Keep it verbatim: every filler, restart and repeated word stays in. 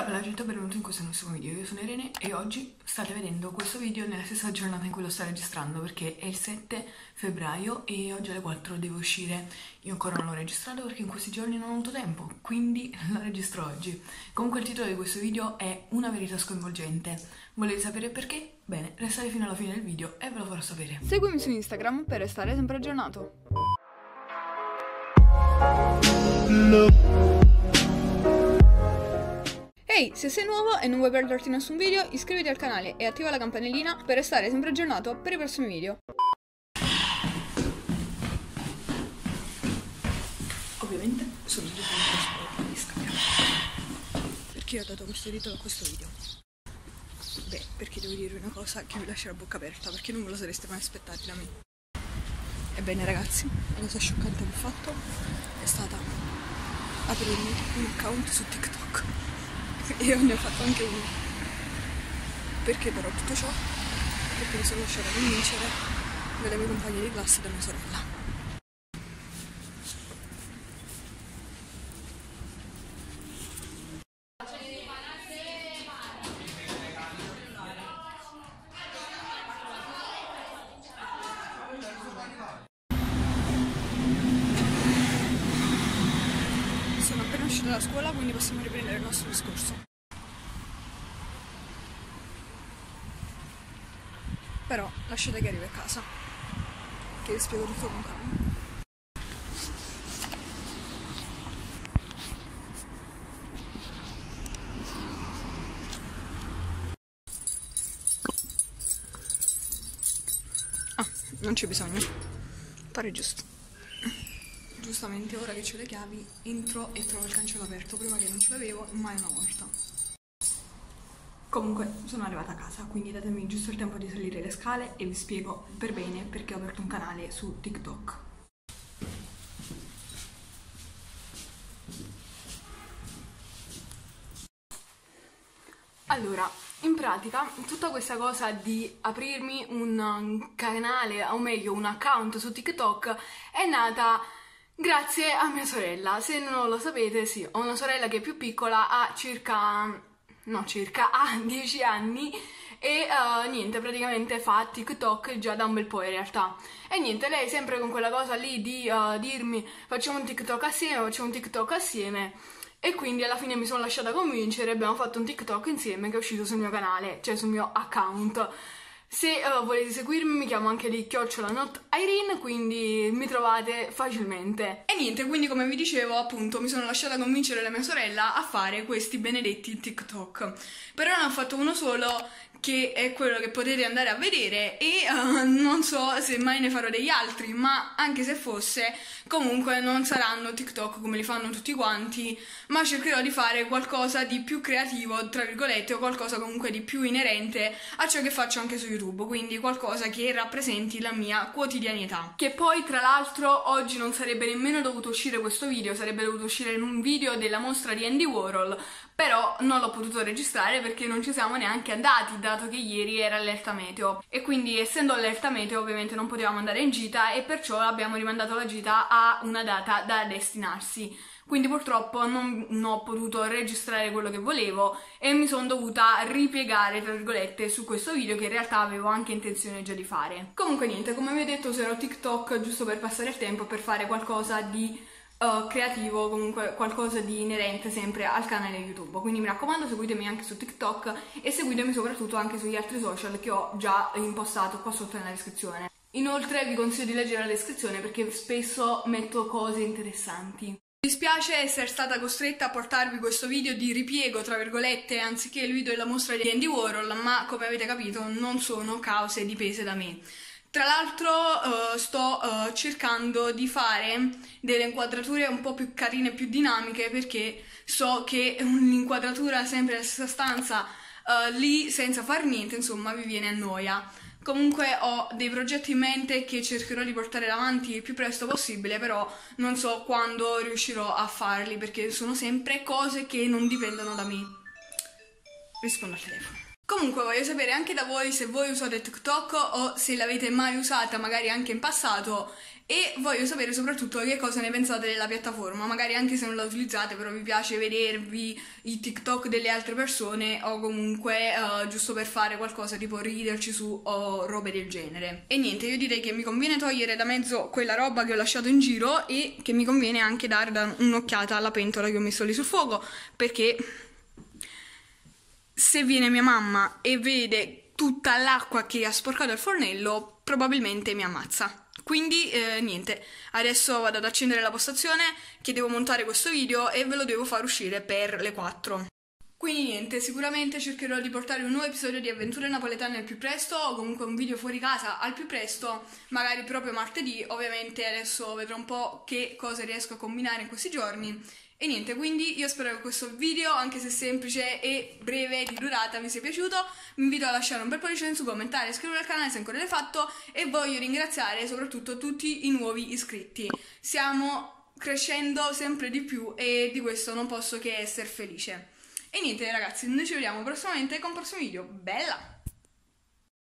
Bella gente, benvenuti in questo nuovo video. Io sono Irene e oggi state vedendo questo video nella stessa giornata in cui lo sto registrando, perché è il sette febbraio e oggi alle quattro devo uscire. Io ancora non l'ho registrato perché in questi giorni non ho avuto tempo, quindi lo registro oggi. Comunque il titolo di questo video è Una verità sconvolgente. Volete sapere perché? Bene, restate fino alla fine del video e ve lo farò sapere. Seguimi su Instagram per restare sempre aggiornato. Ehi, se sei nuovo e non vuoi perderti nessun video, iscriviti al canale e attiva la campanellina per restare sempre aggiornato per i prossimi video. Ovviamente sono già in scambio. Perché ho dato questo titolo a questo video? Beh, perché devo dirvi una cosa che vi lascia la bocca aperta, perché non ve lo sareste mai aspettati da me. Ebbene ragazzi, la cosa scioccante che ho fatto è stata aprirmi un account su TikTok. Io ne ho fatto anche uno. Perché però tutto ciò? Perché mi sono lasciata convincere dalle mie compagne di classe e da mia sorella. Sono appena uscita da scuola, quindi possiamo riprendere il nostro discorso. Però lasciate che arrivi a casa, che vi spiego tutto con calma. Ah, non c'è bisogno. Pare giusto. Giustamente ora che ho le chiavi entro e trovo il cancello aperto, prima che non ce l'avevo mai una volta. Comunque sono arrivata a casa, quindi datemi giusto il tempo di salire le scale e vi spiego per bene perché ho aperto un canale su TikTok. Allora, in pratica tutta questa cosa di aprirmi un canale, o meglio un account su TikTok, è nata grazie a mia sorella. Se non lo sapete, sì, ho una sorella che è più piccola, ha circa... no circa, ha dieci anni e uh, niente, praticamente fa TikTok già da un bel po' in realtà. E niente, lei sempre con quella cosa lì di uh, dirmi facciamo un TikTok assieme, facciamo un TikTok assieme. E quindi alla fine mi sono lasciata convincere e abbiamo fatto un TikTok insieme che è uscito sul mio canale, cioè sul mio account. Se uh, volete seguirmi mi chiamo anche lì chiocciola not Irene, quindi mi trovate facilmente. E niente, quindi come vi dicevo appunto mi sono lasciata convincere da mia sorella a fare questi benedetti TikTok. Però ne ho fatto uno solo, che è quello che potete andare a vedere, e uh, non so se mai ne farò degli altri, ma anche se fosse comunque non saranno TikTok come li fanno tutti quanti, ma cercherò di fare qualcosa di più creativo tra virgolette, o qualcosa comunque di più inerente a ciò che faccio anche su YouTube, quindi qualcosa che rappresenti la mia quotidianità. Che poi tra l'altro oggi non sarebbe nemmeno dovuto uscire questo video, sarebbe dovuto uscire in un video della mostra di Andy Warhol, però non l'ho potuto registrare perché non ci siamo neanche andati, dato che ieri era allerta meteo. E quindi essendo allerta meteo ovviamente non potevamo andare in gita e perciò abbiamo rimandato la gita a una data da destinarsi. Quindi purtroppo non, non ho potuto registrare quello che volevo e mi sono dovuta ripiegare, tra virgolette, su questo video che in realtà avevo anche intenzione già di fare. Comunque niente, come vi ho detto userò TikTok giusto per passare il tempo, per fare qualcosa di Uh, creativo, comunque qualcosa di inerente sempre al canale YouTube. Quindi mi raccomando, seguitemi anche su TikTok e seguitemi soprattutto anche sugli altri social che ho già impostato qua sotto nella descrizione. Inoltre vi consiglio di leggere la descrizione perché spesso metto cose interessanti. Mi dispiace essere stata costretta a portarvi questo video di ripiego, tra virgolette, anziché il video della mostra di Andy Warhol, ma come avete capito non sono cause dipese da me. Tra l'altro uh, sto uh, cercando di fare delle inquadrature un po' più carine, più dinamiche, perché so che un'inquadratura sempre nella stessa stanza uh, lì senza far niente, insomma, vi viene a noia. Comunque ho dei progetti in mente che cercherò di portare avanti il più presto possibile, però non so quando riuscirò a farli, perché sono sempre cose che non dipendono da me. Rispondo al telefono. Comunque voglio sapere anche da voi se voi usate TikTok o se l'avete mai usata magari anche in passato, e voglio sapere soprattutto che cosa ne pensate della piattaforma, magari anche se non la utilizzate però vi piace vedervi i TikTok delle altre persone o comunque uh, giusto per fare qualcosa tipo riderci su o robe del genere. E niente, io direi che mi conviene togliere da mezzo quella roba che ho lasciato in giro e che mi conviene anche dare un'occhiata alla pentola che ho messo lì sul fuoco, perché se viene mia mamma e vede tutta l'acqua che ha sporcato il fornello, probabilmente mi ammazza. Quindi eh, niente, adesso vado ad accendere la postazione che devo montare questo video e ve lo devo far uscire per le quattro. Quindi niente, sicuramente cercherò di portare un nuovo episodio di Avventure Napoletane al più presto, o comunque un video fuori casa al più presto, magari proprio martedì. Ovviamente adesso vedrò un po' che cosa riesco a combinare in questi giorni. E niente, quindi io spero che questo video, anche se semplice e breve di durata, vi sia piaciuto. Vi invito a lasciare un bel pollice in su, commentare, iscrivervi al canale se ancora non l'hai fatto, e voglio ringraziare soprattutto tutti i nuovi iscritti. Stiamo crescendo sempre di più e di questo non posso che essere felice. E niente ragazzi, noi ci vediamo prossimamente con un prossimo video. Bella!